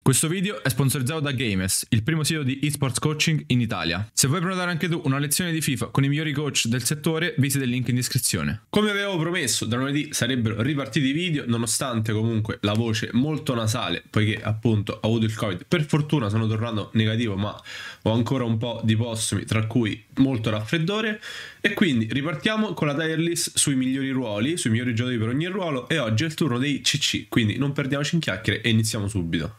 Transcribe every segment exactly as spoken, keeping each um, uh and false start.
Questo video è sponsorizzato da Games, il primo sito di eSports coaching in Italia. Se vuoi prenotare anche tu una lezione di FIFA con i migliori coach del settore, visita il link in descrizione. Come avevo promesso, da lunedì sarebbero ripartiti i video, nonostante comunque la voce molto nasale, poiché appunto ho avuto il Covid. Per fortuna sono tornato negativo, ma ho ancora un po' di postumi, tra cui molto raffreddore. E quindi ripartiamo con la tier list sui migliori ruoli, sui migliori giocatori per ogni ruolo, e oggi è il turno dei C C, quindi non perdiamoci in chiacchiere e iniziamo subito.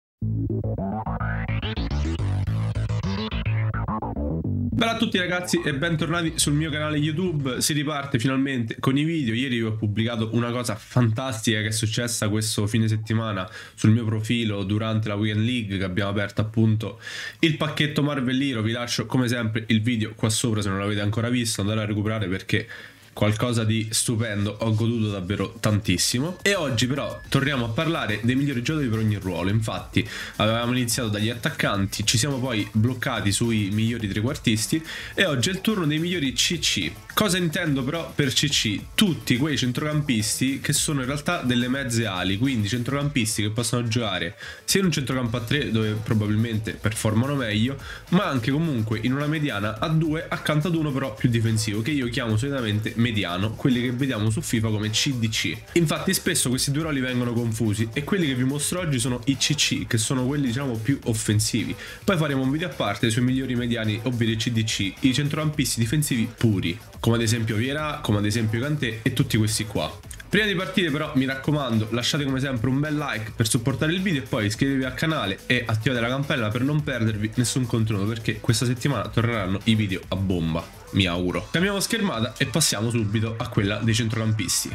Bella a tutti ragazzi e bentornati sul mio canale YouTube. Si riparte finalmente con i video. Ieri vi ho pubblicato una cosa fantastica che è successa questo fine settimana sul mio profilo durante la Weekend League, che abbiamo aperto appunto il pacchetto Marvel Hero. Vi lascio come sempre il video qua sopra se non l'avete ancora visto, andate a recuperare perché qualcosa di stupendo, ho goduto davvero tantissimo. E oggi però torniamo a parlare dei migliori giocatori per ogni ruolo. Infatti avevamo iniziato dagli attaccanti, ci siamo poi bloccati sui migliori trequartisti e oggi è il turno dei migliori C C. Cosa intendo però per C C? Tutti quei centrocampisti che sono in realtà delle mezze ali, quindi centrocampisti che possono giocare sia in un centrocampo a tre dove probabilmente performano meglio, ma anche comunque in una mediana a due accanto ad uno però più difensivo, che io chiamo solitamente mediano, quelli che vediamo su FIFA come C D C. Infatti spesso questi due ruoli vengono confusi e quelli che vi mostro oggi sono i C C, che sono quelli diciamo più offensivi. Poi faremo un video a parte sui migliori mediani, ovvero i C D C, i centrocampisti difensivi puri, come ad esempio Vieira, come ad esempio Kanté e tutti questi qua. Prima di partire però mi raccomando, lasciate come sempre un bel like per supportare il video e poi iscrivetevi al canale e attivate la campanella per non perdervi nessun contenuto, perché questa settimana torneranno i video a bomba, mi auguro. Cambiamo schermata e passiamo subito a quella dei centrocampisti.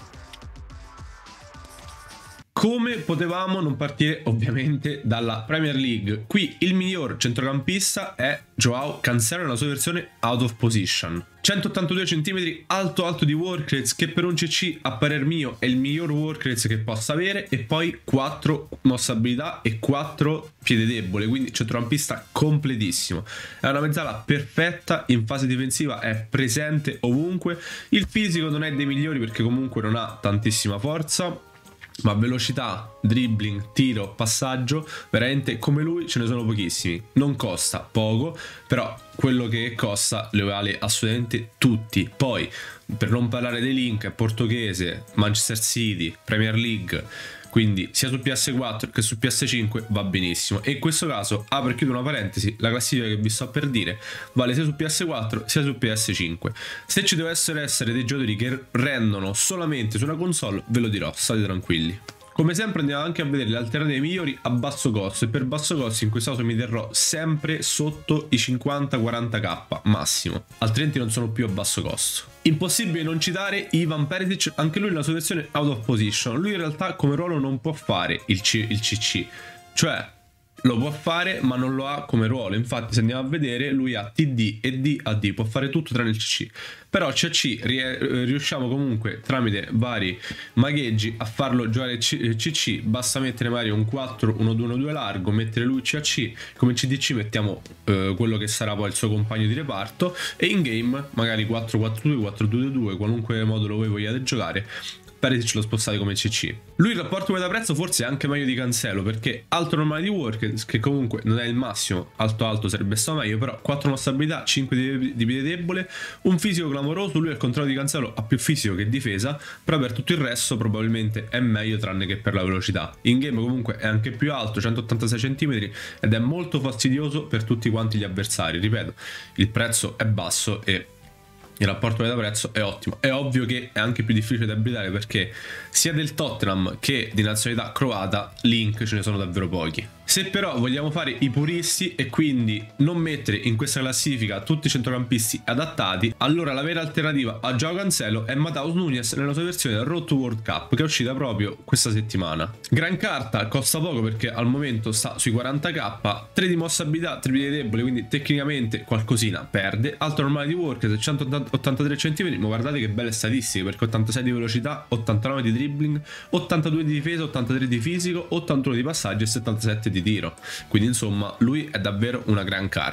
Come potevamo non partire ovviamente dalla Premier League? Qui il miglior centrocampista è Joao Cancelo nella sua versione out of position. centottantadue centimetri, alto alto di work rates, che per un C C a parer mio è il miglior work rates che possa avere, e poi quattro mossabilità e quattro piede debole, quindi centrocampista completissimo. È una mezzala perfetta, in fase difensiva è presente ovunque. Il fisico non è dei migliori perché comunque non ha tantissima forza, ma velocità, dribbling, tiro, passaggio, veramente come lui ce ne sono pochissimi. Non costa poco, però quello che costa le vale assolutamente tutti. Poi, per non parlare dei link, è portoghese, Manchester City, Premier League, quindi sia su P S quattro che su P S cinque va benissimo. E in questo caso, apro e chiudo una parentesi, la classifica che vi sto per dire vale sia su P S quattro sia su P S cinque. Se ci dovessero essere dei giocatori che rendono solamente su una console, ve lo dirò, state tranquilli. Come sempre andiamo anche a vedere le alternative migliori a basso costo, e per basso costo in questo caso mi terrò sempre sotto i cinquanta quaranta k massimo, altrimenti non sono più a basso costo. Impossibile non citare Ivan Perisic, anche lui nella sua versione out of position. Lui in realtà come ruolo non può fare il, C il C C, cioè lo può fare ma non lo ha come ruolo. Infatti se andiamo a vedere lui ha T D e D A D, può fare tutto tranne il C C. Però C C riusciamo comunque tramite vari magheggi a farlo giocare C C. Basta mettere magari un quattro uno due uno due largo, mettere lui C A C, come C D C mettiamo eh, quello che sarà poi il suo compagno di reparto, e in game magari quattro quattro due, quattro due due, qualunque modulo voi vogliate giocare, Perisic lo spostate come C C. Lui il rapporto qualità-prezzo forse è anche meglio di Cancelo, perché alto normale di work, che comunque non è il massimo, alto alto sarebbe stato meglio, però quattro mossabilità, cinque di, di piede debole, un fisico clamoroso. Lui al contrario di Cancelo ha più fisico che difesa, però per tutto il resto probabilmente è meglio tranne che per la velocità. In game comunque è anche più alto, centottantasei centimetri, ed è molto fastidioso per tutti quanti gli avversari. Ripeto, il prezzo è basso e il rapporto qualità-prezzo è ottimo. È ovvio che è anche più difficile da abilitare perché sia del Tottenham che di nazionalità croata link ce ne sono davvero pochi. Se però vogliamo fare i puristi e quindi non mettere in questa classifica tutti i centrocampisti adattati, allora la vera alternativa a Joao Cancelo è Matheus Nunes nella sua versione Road to World Cup, che è uscita proprio questa settimana. Gran carta, costa poco perché al momento sta sui quaranta k, tre di mossabilità, tre piedi deboli, quindi tecnicamente qualcosina perde. Alto normale di work, centottantatré centimetri, ma guardate che belle statistiche, perché ottantasei di velocità, ottantanove di dribbling, ottantadue di difesa, ottantatré di fisico, ottantuno di passaggio e settantasette di tiro. Quindi insomma lui è davvero una gran carta.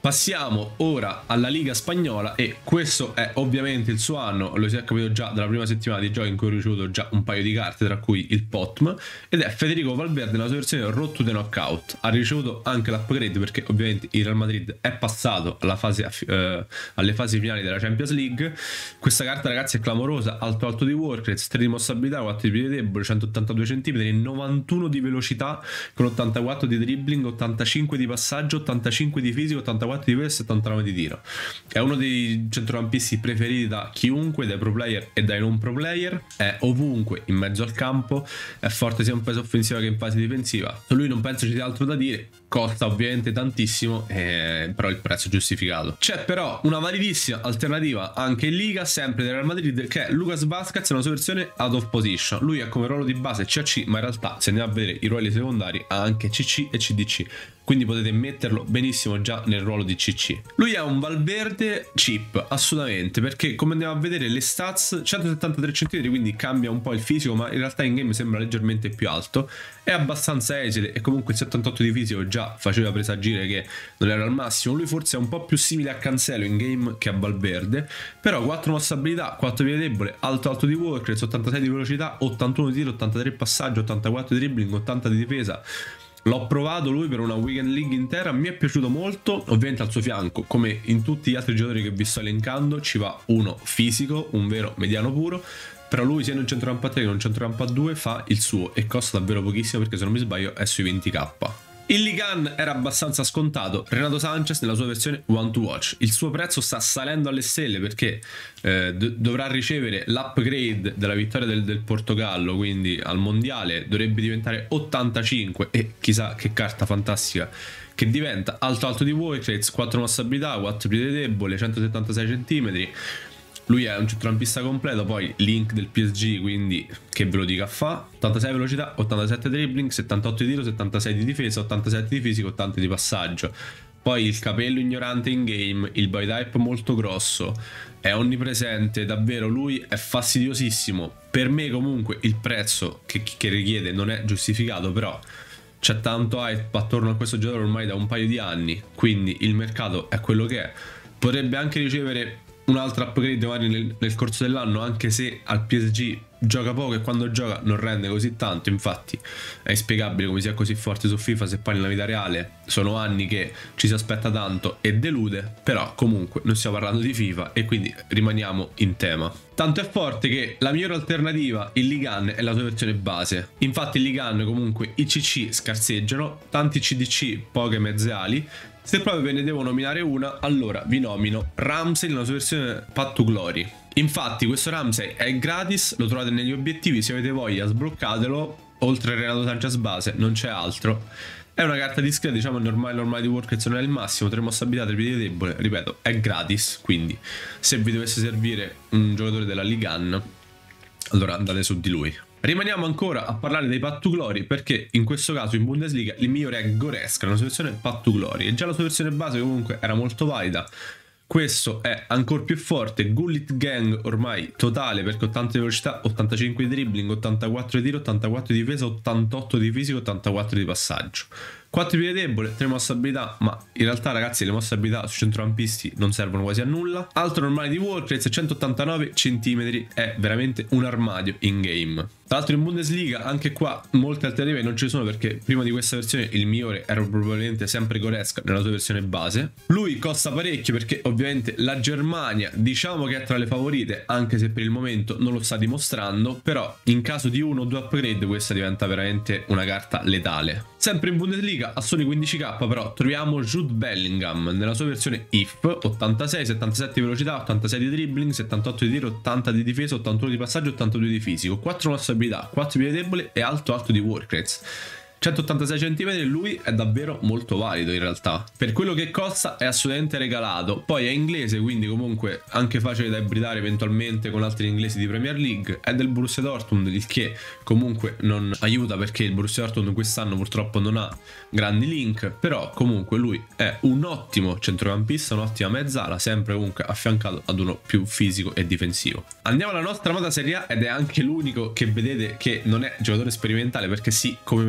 Passiamo ora alla Liga Spagnola e questo è ovviamente il suo anno, lo si è capito già dalla prima settimana di gioco in cui ho ricevuto già un paio di carte, tra cui il P O T M, ed è Federico Valverde nella sua versione Road to the Knockout. Ha ricevuto anche l'upgrade perché ovviamente il Real Madrid è passato alla fase, eh, alle fasi finali della Champions League. Questa carta, ragazzi, è clamorosa: alto alto di work rate, tre di mossabilità, quattro di piede debole, centottantadue centimetri, novantuno di velocità con ottantaquattro di dribbling, ottantacinque di passaggio, ottantacinque di fisico, ottantaquattro di peso e settantanove di tiro. È uno dei centrocampisti preferiti da chiunque, dai pro player e dai non pro player. È ovunque in mezzo al campo, è forte sia in fase offensiva che in fase difensiva. Su lui non penso ci sia altro da dire. Costa ovviamente tantissimo, eh, però il prezzo è giustificato. C'è però una validissima alternativa anche in Liga, sempre del Real Madrid, che è Lucas Vázquez nella sua versione out of position. Lui ha come ruolo di base C A C, ma in realtà, se andiamo a vedere i ruoli secondari, ha anche C C e C D C, quindi potete metterlo benissimo già nel ruolo di C C. Lui è un Valverde cheap, assolutamente, perché come andiamo a vedere le stats, centosettantatré centimetri, quindi cambia un po' il fisico, ma in realtà in game sembra leggermente più alto. È abbastanza esile e comunque il settantotto di fisico già faceva presagire che non era al massimo. Lui forse è un po' più simile a Cancelo in game che a Valverde, però quattro mossabilità, quattro piede debole, alto alto di work rate, ottantasei di velocità, ottantuno di tiro, ottantatré passaggio, ottantaquattro di dribbling, ottanta di difesa. L'ho provato lui per una weekend league intera, mi è piaciuto molto. Ovviamente al suo fianco, come in tutti gli altri giocatori che vi sto elencando, ci va uno fisico, un vero mediano puro. Però lui, sia in un centrocampo a tre che in un centrocampo a due, fa il suo e costa davvero pochissimo, perché se non mi sbaglio è sui venti k. Il Ligan era abbastanza scontato. Renato Sanchez nella sua versione One to Watch. Il suo prezzo sta salendo alle stelle perché eh, dovrà ricevere l'upgrade della vittoria del, del Portogallo, quindi al mondiale dovrebbe diventare ottantacinque, e chissà che carta fantastica che diventa. Alto alto di work rates, quattro mossabilità, quattro piede debole, centosettantasei centimetri. Lui è un centrocampista completo, poi link del P S G, quindi che ve lo dica fa. ottantasei velocità, ottantasette dribbling, settantotto di tiro, settantasei di difesa, ottantasette di fisico, ottanta di passaggio. Poi il capello ignorante in game, il body type molto grosso, è onnipresente, davvero lui è fastidiosissimo. Per me comunque il prezzo che, che richiede non è giustificato, però c'è tanto hype attorno a questo giocatore ormai da un paio di anni, quindi il mercato è quello che è. Potrebbe anche ricevere un altro upgrade magari nel, nel corso dell'anno, anche se al P S G gioca poco e quando gioca non rende così tanto. Infatti è inspiegabile come sia così forte su FIFA, se poi nella vita reale sono anni che ci si aspetta tanto e delude. Però comunque non stiamo parlando di FIFA e quindi rimaniamo in tema. Tanto è forte che la migliore alternativa, il Ligan, è la sua versione base. Infatti il Ligan comunque i C C scarseggiano, tanti C D C, poche mezze ali. Se proprio ve ne devo nominare una, allora vi nomino Ramsey nella sua versione Path to Glory. Infatti questo Ramsey è gratis, lo trovate negli obiettivi, se avete voglia sbloccatelo. Oltre a Renato Sanchez base non c'è altro. È una carta discreta, diciamo normale normale di work rate non è il massimo, tre mossabilità, tre piedi debole, ripeto, è gratis, quindi se vi dovesse servire un giocatore della Ligan, allora andate su di lui. Rimaniamo ancora a parlare dei Path to Glory, perché in questo caso in Bundesliga il migliore è Goretzka, nella sua versione Path to Glory, e già la sua versione base comunque era molto valida. Questo è ancora più forte, Gullit Gang ormai totale, perché ottanta di velocità, ottantacinque di dribbling, ottantaquattro di tiro, ottantaquattro di difesa, ottantotto di fisico, ottantaquattro di passaggio. quattro piedi debole, tre mossabilità, ma in realtà ragazzi le mossabilità sui centrocampisti non servono quasi a nulla. Altro normale di work rate, centottantanove centimetri, è veramente un armadio in game. Tra l'altro in Bundesliga anche qua molte alternative non ci sono, perché prima di questa versione il migliore era probabilmente sempre Goretzka nella sua versione base. Lui costa parecchio perché ovviamente la Germania diciamo che è tra le favorite, anche se per il momento non lo sta dimostrando, però in caso di uno o due upgrade questa diventa veramente una carta letale. Sempre in Bundesliga a soli quindici k però troviamo Jude Bellingham nella sua versione I F, ottantasei, settantasette di velocità, ottantasei di dribbling, settantotto di tiro, ottanta di difesa, ottantuno di passaggio, ottantadue di fisico, quattro mossabilità, quattro piedi debole e alto alto di work rates. centottantasei centimetri, lui è davvero molto valido in realtà. Per quello che costa è assolutamente regalato. Poi è inglese, quindi comunque anche facile da ibridare eventualmente con altri inglesi di Premier League. È del Borussia Dortmund, il che comunque non aiuta, perché il Borussia Dortmund quest'anno purtroppo non ha grandi link. Però comunque lui è un ottimo centrocampista, un'ottima mezzala, sempre comunque affiancato ad uno più fisico e difensivo. Andiamo alla nostra amata Serie A, ed è anche l'unico che vedete che non è giocatore sperimentale, perché sì, come vedete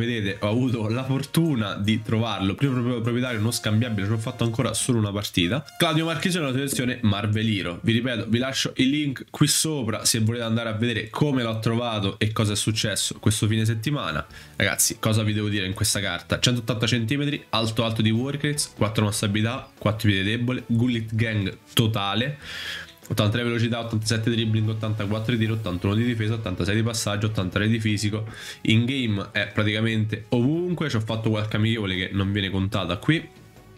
ho avuto la fortuna di trovarlo, primo proprietario non scambiabile, ci ho fatto ancora solo una partita. Claudio Marchisio nella versione Marveliro. Vi ripeto, vi lascio il link qui sopra se volete andare a vedere come l'ho trovato e cosa è successo questo fine settimana. Ragazzi, cosa vi devo dire in questa carta? centottanta centimetri, alto alto di work rates, quattro mosse abilità, quattro piedi debole, Gullit Gang totale, ottantatré velocità, ottantasette dribbling, ottantaquattro di tiro, ottantuno di difesa, ottantasei di passaggio, ottantatré di fisico. In game è praticamente ovunque, ci ho fatto qualche amichevole che non viene contata qui.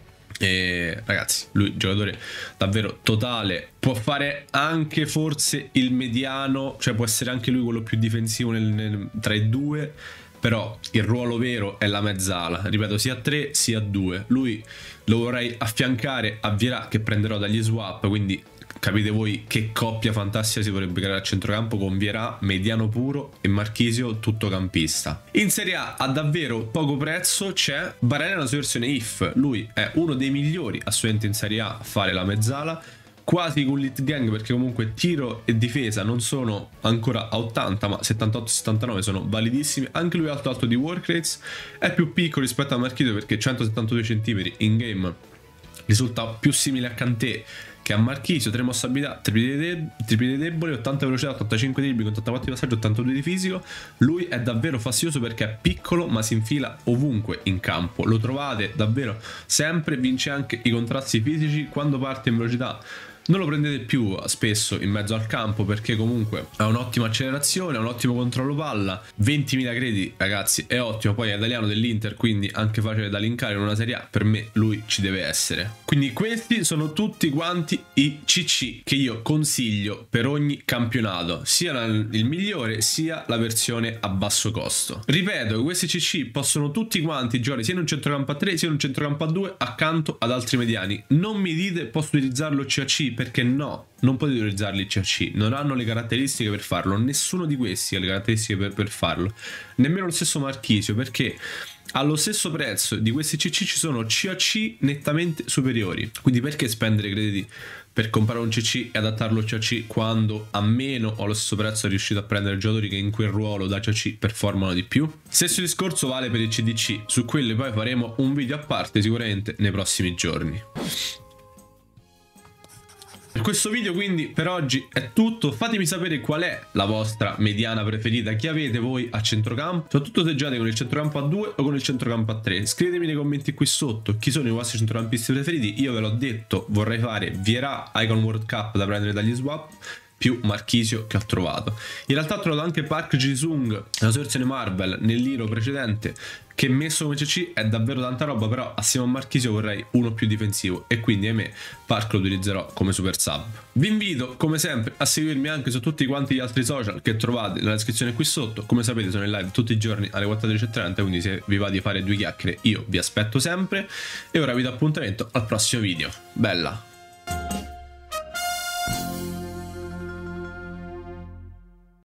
E ragazzi, lui giocatore davvero totale, può fare anche forse il mediano, cioè può essere anche lui quello più difensivo nel, nel, tra i due, però il ruolo vero è la mezzala, ripeto, sia a tre sia a due. Lui lo vorrei affiancare a Vieira, che prenderò dagli swap, quindi capite voi che coppia fantastica si vorrebbe creare a centrocampo con Vieira mediano puro e Marchisio tuttocampista. In Serie A a davvero poco prezzo c'è Barella nella sua versione If. Lui è uno dei migliori assolutamente in Serie A a fare la mezzala, quasi Gullit Gang, perché comunque tiro e difesa non sono ancora a ottanta ma settantotto settantanove sono validissimi. Anche lui alto alto di work rates, è più piccolo rispetto a Marchisio perché centosettantadue centimetri in game risulta più simile a Kanté che a Marchisio. Tre mosse abilità, tre piedi deboli, ottanta velocità, ottantacinque di dribbling, ottantaquattro di passaggio, ottantadue di fisico. Lui è davvero fastidioso perché è piccolo ma si infila ovunque in campo, lo trovate davvero sempre, vince anche i contrasti fisici. Quando parte in velocità non lo prendete più spesso in mezzo al campo perché comunque ha un'ottima accelerazione, ha un ottimo controllo palla, ventimila crediti ragazzi, è ottimo. Poi è italiano dell'Inter, quindi anche facile da linkare in una Serie A, per me lui ci deve essere. Quindi questi sono tutti quanti i C C che io consiglio per ogni campionato, sia il migliore sia la versione a basso costo. Ripeto, questi C C possono tutti quanti giocare sia in un centrocampo a tre sia in un centrocampo a due accanto ad altri mediani. Non mi dite posso utilizzarlo C A C, perché no, non potete utilizzarli C A C, non hanno le caratteristiche per farlo, nessuno di questi ha le caratteristiche per, per farlo, nemmeno lo stesso Marchisio, perché allo stesso prezzo di questi C C ci sono C A C nettamente superiori. Quindi perché spendere crediti per comprare un C C e adattarlo C A C quando a meno o allo stesso prezzo è riuscito a prendere giocatori che in quel ruolo da C A C performano di più? Stesso discorso vale per il C D C, su quelli poi faremo un video a parte sicuramente nei prossimi giorni. Per questo video quindi per oggi è tutto. Fatemi sapere qual è la vostra mediana preferita, chi avete voi a centrocampo, soprattutto se giocate con il centrocampo a due o con il centrocampo a tre. Scrivetemi nei commenti qui sotto chi sono i vostri centrocampisti preferiti. Io ve l'ho detto, vorrei fare Vieira Icon World Cup da prendere dagli swap più Marchisio che ho trovato. In realtà ho trovato anche Park Ji-sung nella sua versione Marvel nell'Hero precedente, che messo come C C è davvero tanta roba, però assieme a Marchisio vorrei uno più difensivo e quindi ahimè Park lo utilizzerò come super sub. Vi invito come sempre a seguirmi anche su tutti quanti gli altri social che trovate nella descrizione qui sotto. Come sapete sono in live tutti i giorni alle quattordici e trenta, quindi se vi va di fare due chiacchiere io vi aspetto sempre e ora vi do appuntamento al prossimo video. Bella!